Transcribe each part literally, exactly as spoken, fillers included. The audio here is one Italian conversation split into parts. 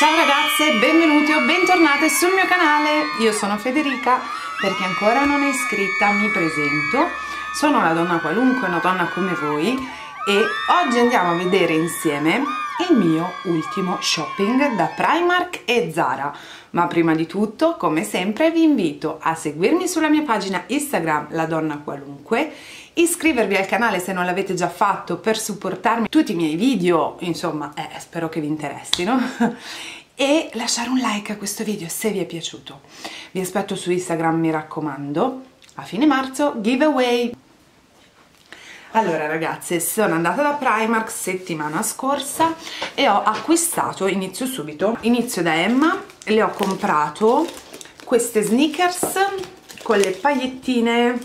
Ciao ragazze, benvenuti o bentornate sul mio canale. Io sono Federica, per chi ancora non è iscritta mi presento. Sono una donna qualunque, una donna come voi, e oggi andiamo a vedere insieme il mio ultimo shopping da Primark e Zara. Ma prima di tutto, come sempre, vi invito a seguirmi sulla mia pagina Instagram La Donna Qualunque, iscrivervi al canale se non l'avete già fatto per supportarmi tutti i miei video, insomma, eh, spero che vi interessino, e lasciare un like a questo video se vi è piaciuto. Vi aspetto su Instagram, mi raccomando. A fine marzo, giveaway! Allora ragazze, sono andata da Primark settimana scorsa e ho acquistato, inizio subito, inizio da Emma, le ho comprato queste sneakers con le paillettine,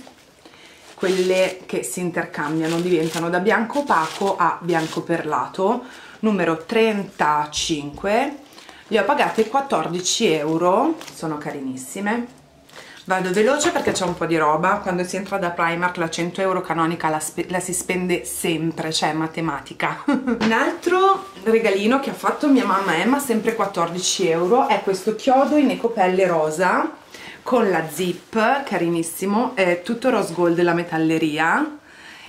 quelle che si intercambiano, diventano da bianco opaco a bianco perlato, numero trentacinque, le ho pagate quattordici euro, sono carinissime. Vado veloce perché c'è un po' di roba. Quando si entra da Primark la cento euro canonica la, la si spende sempre, cioè matematica. Un altro regalino che ha fatto mia mamma Emma, sempre quattordici euro, è questo chiodo in ecopelle rosa con la zip, carinissimo, è tutto rose gold la metalleria,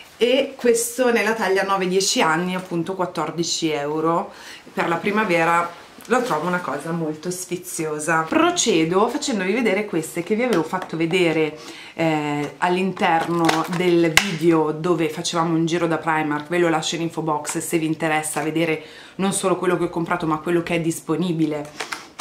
e questo nella taglia nove dieci anni, appunto quattordici euro. Per la primavera lo trovo una cosa molto sfiziosa. Procedo facendovi vedere queste che vi avevo fatto vedere eh, all'interno del video dove facevamo un giro da Primark. Ve lo lascio in info box se vi interessa vedere non solo quello che ho comprato ma quello che è disponibile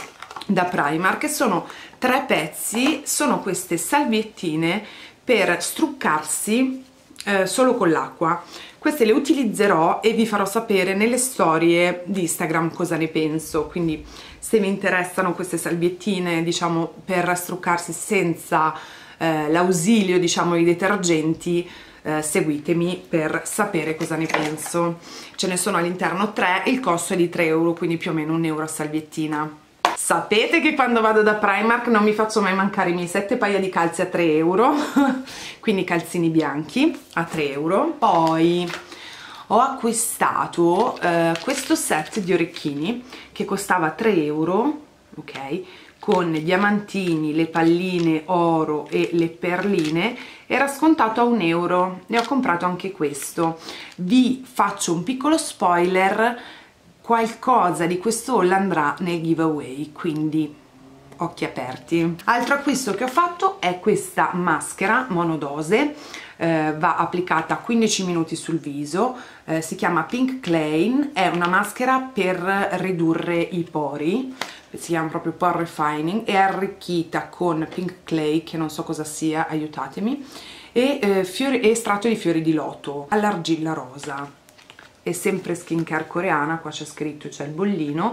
da Primark. Sono tre pezzi, sono queste salviettine per struccarsi eh, solo con l'acqua. Queste le utilizzerò e vi farò sapere nelle storie di Instagram cosa ne penso, quindi se vi interessano queste salviettine, diciamo, per struccarsi senza eh, l'ausilio, diciamo, di detergenti, eh, seguitemi per sapere cosa ne penso. Ce ne sono all'interno tre, il costo è di tre euro, quindi più o meno un euro a salviettina. Sapete che quando vado da Primark non mi faccio mai mancare i miei sette paia di calzi a tre euro, quindi calzini bianchi a tre euro. Poi ho acquistato eh, questo set di orecchini che costava tre euro, ok, con diamantini, le palline oro e le perline, era scontato a un euro, ne ho comprato anche questo. Vi faccio un piccolo spoiler: qualcosa di questo haul andrà nel giveaway, quindi occhi aperti. Altro acquisto che ho fatto è questa maschera monodose, eh, va applicata quindici minuti sul viso, eh, si chiama Pink Clay, è una maschera per ridurre i pori, si chiama proprio pore refining, è arricchita con Pink Clay, che non so cosa sia, aiutatemi, e eh, fiori, estratto di fiori di loto all'argilla rosa. È sempre skincare coreana, qua c'è scritto, c'è il bollino,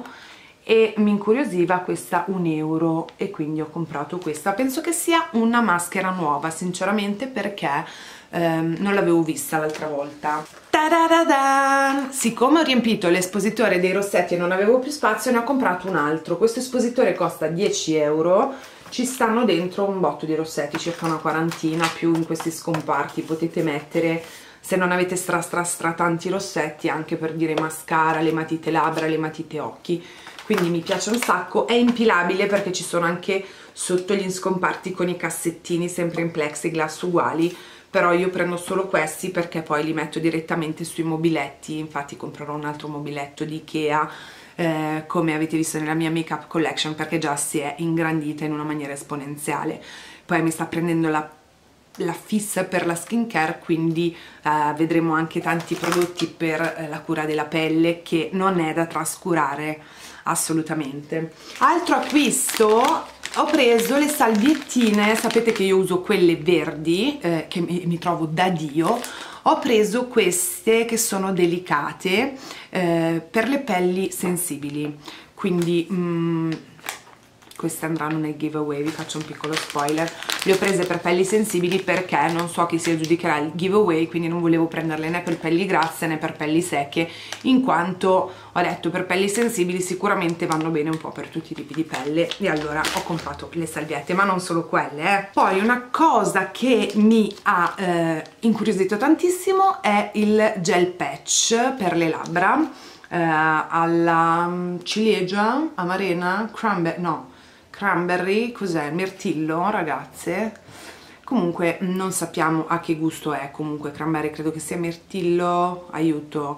e mi incuriosiva questa un euro e quindi ho comprato questa. Penso che sia una maschera nuova sinceramente, perché ehm, non l'avevo vista l'altra volta. Ta-da-da-da! Siccome ho riempito l'espositore dei rossetti e non avevo più spazio, ne ho comprato un altro. Questo espositore costa dieci euro, ci stanno dentro un botto di rossetti, circa una quarantina, più in questi scomparti potete mettere, se non avete stra stra stra tanti rossetti, anche per dire mascara, le matite labbra, le matite occhi. Quindi mi piace un sacco, è impilabile perché ci sono anche sotto gli scomparti con i cassettini sempre in plexiglass uguali, però io prendo solo questi perché poi li metto direttamente sui mobiletti. Infatti comprerò un altro mobiletto di Ikea, eh, come avete visto nella mia makeup collection, perché già si è ingrandita in una maniera esponenziale. Poi mi sta prendendo la la fissa per la skincare, quindi eh, vedremo anche tanti prodotti per eh, la cura della pelle, che non è da trascurare assolutamente. Altro acquisto: ho preso le salviettine, sapete che io uso quelle verdi, eh, che mi, mi trovo da Dio. Ho preso queste che sono delicate, eh, per le pelli sensibili, quindi mm, queste andranno nel giveaway. Vi faccio un piccolo spoiler: le ho prese per pelli sensibili perché non so chi si aggiudicherà il giveaway, quindi non volevo prenderle né per pelli grasse né per pelli secche, in quanto ho detto per pelli sensibili sicuramente vanno bene un po' per tutti i tipi di pelle, e allora ho comprato le salviette, ma non solo quelle. Eh. Poi una cosa che mi ha eh, incuriosito tantissimo è il gel patch per le labbra. eh, alla ciliegia, amarena, cranberry, no, cranberry, cos'è? Mirtillo, ragazze. Comunque non sappiamo a che gusto è, comunque cranberry credo che sia mirtillo, aiuto.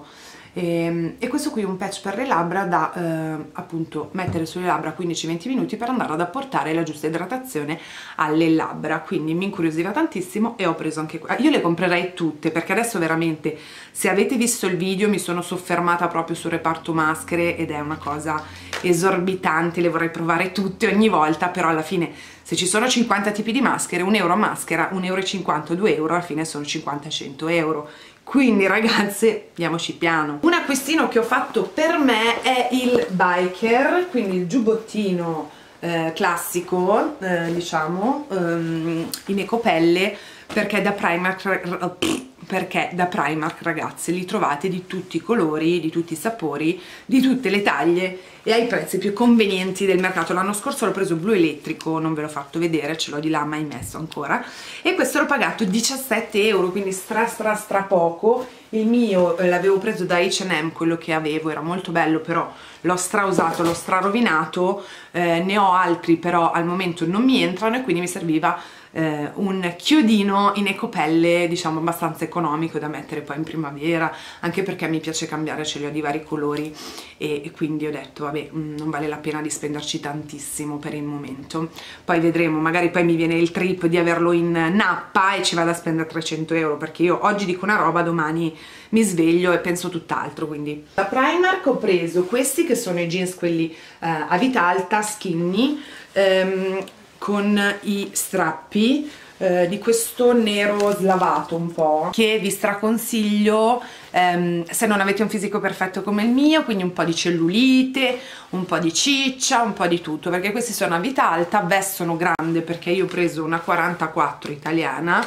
E, e questo qui è un patch per le labbra da eh, appunto mettere sulle labbra quindici venti minuti per andare ad apportare la giusta idratazione alle labbra, quindi mi incuriosiva tantissimo e ho preso anche qua. Io le comprerei tutte perché adesso veramente, se avete visto il video, mi sono soffermata proprio sul reparto maschere ed è una cosa esorbitante, le vorrei provare tutte ogni volta, però alla fine se ci sono cinquanta tipi di maschere, un euro a maschera, un euro e cinquanta, due euro, alla fine sono cinquanta cento euro. Quindi ragazze, andiamoci piano. Un acquistino che ho fatto per me è il biker, quindi il giubbottino eh, classico, eh, diciamo, um, in ecopelle, perché da Primark, perché da Primark, ragazze, li trovate di tutti i colori, di tutti i sapori, di tutte le taglie e ai prezzi più convenienti del mercato. L'anno scorso l'ho preso blu elettrico, non ve l'ho fatto vedere, ce l'ho di là mai messo ancora, e questo l'ho pagato diciassette euro, quindi stra stra stra poco. Il mio eh, l'avevo preso da H and M, quello che avevo era molto bello, però l'ho stra usato, l'ho stra rovinato, eh, ne ho altri però al momento non mi entrano e quindi mi serviva eh, un chiodino in ecopelle, diciamo abbastanza economico da mettere poi in primavera, anche perché mi piace cambiare, ce li ho di vari colori e, e quindi ho detto vabbè, mh, non vale la pena di spenderci tantissimo per il momento, poi vedremo, magari poi mi viene il trip di averlo in nappa e ci vado a spendere trecento euro, perché io oggi dico una roba, domani mi sveglio e penso tutt'altro. Quindi da Primark ho preso questi che sono i jeans, quelli eh, a vita alta, skinny, ehm, con i strappi eh, di questo nero slavato un po', che vi straconsiglio ehm, se non avete un fisico perfetto come il mio, quindi un po' di cellulite, un po' di ciccia, un po' di tutto, perché questi sono a vita alta, vestono grande perché io ho preso una quarantaquattro italiana.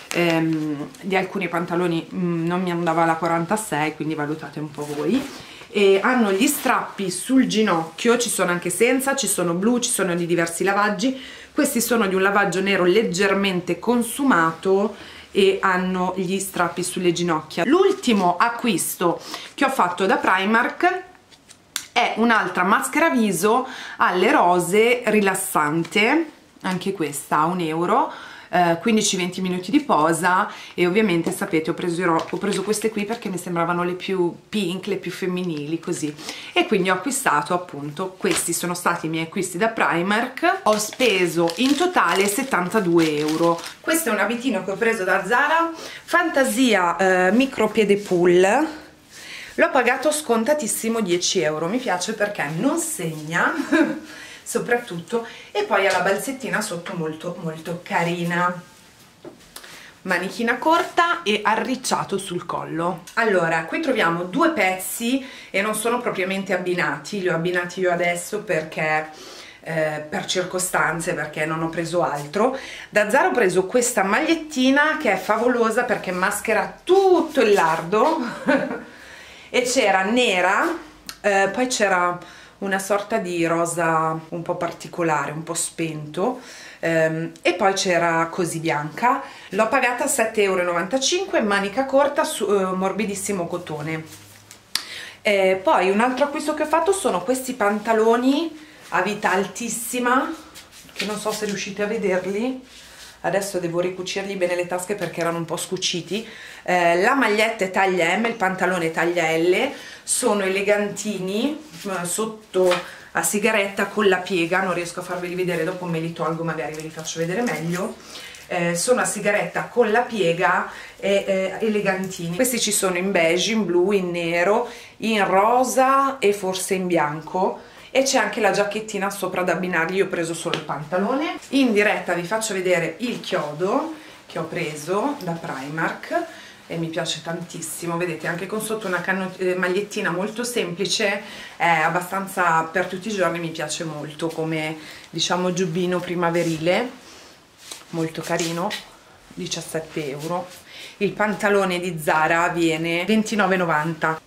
Ehm, di alcuni pantaloni mh, non mi andava la quarantasei, quindi valutate un po' voi. E hanno gli strappi sul ginocchio, ci sono anche senza, ci sono blu, ci sono di diversi lavaggi. Questi sono di un lavaggio nero leggermente consumato e hanno gli strappi sulle ginocchia. L'ultimo acquisto che ho fatto da Primark è un'altra maschera viso alle rose rilassante, anche questa a un euro, Uh, quindici venti minuti di posa, e ovviamente sapete ho preso, ho preso queste qui perché mi sembravano le più pink, le più femminili così, e quindi ho acquistato appunto questi. Sono stati i miei acquisti da Primark, ho speso in totale settantadue euro. Questo è un abitino che ho preso da Zara, Fantasia uh, micro piede pull, l'ho pagato scontatissimo dieci euro, mi piace perché non segna soprattutto, e poi ha la balzettina sotto molto molto carina, manichina corta e arricciato sul collo. Allora, qui troviamo due pezzi e non sono propriamente abbinati, li ho abbinati io adesso perché eh, per circostanze, perché non ho preso altro. Da Zara ho preso questa magliettina che è favolosa perché maschera tutto il lardo e c'era nera, eh, poi c'era una sorta di rosa un po' particolare, un po' spento, ehm, e poi c'era così bianca. L'ho pagata sette e novantacinque euro, manica corta, su, eh, morbidissimo cotone. Eh, poi un altro acquisto che ho fatto sono questi pantaloni a vita altissima, che non so se riuscite a vederli, adesso devo ricucirgli bene le tasche perché erano un po' scuciti. Eh, la maglietta è taglia M, il pantalone è taglia L, sono elegantini, eh, sotto a sigaretta con la piega, non riesco a farveli vedere, dopo me li tolgo, magari ve li faccio vedere meglio. Eh, sono a sigaretta con la piega e eh, elegantini. Questi ci sono in beige, in blu, in nero, in rosa e forse in bianco, e c'è anche la giacchettina sopra da abbinargli. Io ho preso solo il pantalone. In diretta vi faccio vedere il chiodo che ho preso da Primark e mi piace tantissimo, vedete, anche con sotto una eh, magliettina molto semplice, è abbastanza per tutti i giorni, mi piace molto come, diciamo, giubbino primaverile, molto carino, diciassette euro. Il pantalone di Zara viene ventinove e novanta.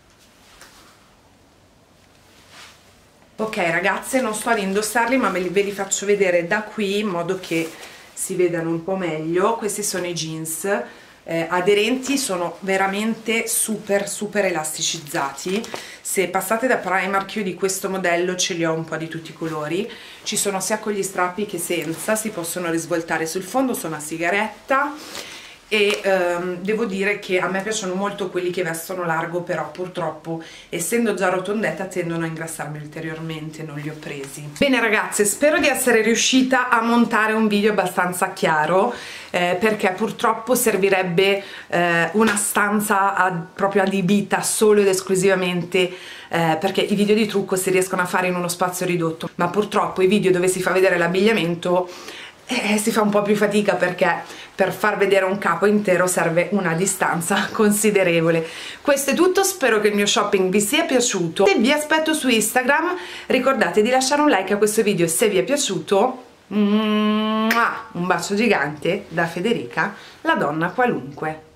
Ok ragazze, non sto ad indossarli ma ve li, ve li faccio vedere da qui in modo che si vedano un po' meglio. Questi sono i jeans eh, aderenti, sono veramente super super elasticizzati. Se passate da Primark, io di questo modello ce li ho un po' di tutti i colori, ci sono sia con gli strappi che senza, si possono risvoltare sul fondo, sono a sigaretta e ehm, devo dire che a me piacciono molto quelli che vestono largo, però purtroppo essendo già rotondetta tendono a ingrassarmi ulteriormente, non li ho presi. Bene ragazze, spero di essere riuscita a montare un video abbastanza chiaro, eh, perché purtroppo servirebbe eh, una stanza ad, proprio adibita solo ed esclusivamente eh, perché i video di trucco si riescono a fare in uno spazio ridotto, ma purtroppo i video dove si fa vedere l'abbigliamento Eh, si fa un po' più fatica, perché per far vedere un capo intero serve una distanza considerevole. Questo è tutto, spero che il mio shopping vi sia piaciuto. Se vi aspetto su Instagram, ricordate di lasciare un like a questo video se vi è piaciuto. Un bacio gigante da Federica, la donna qualunque.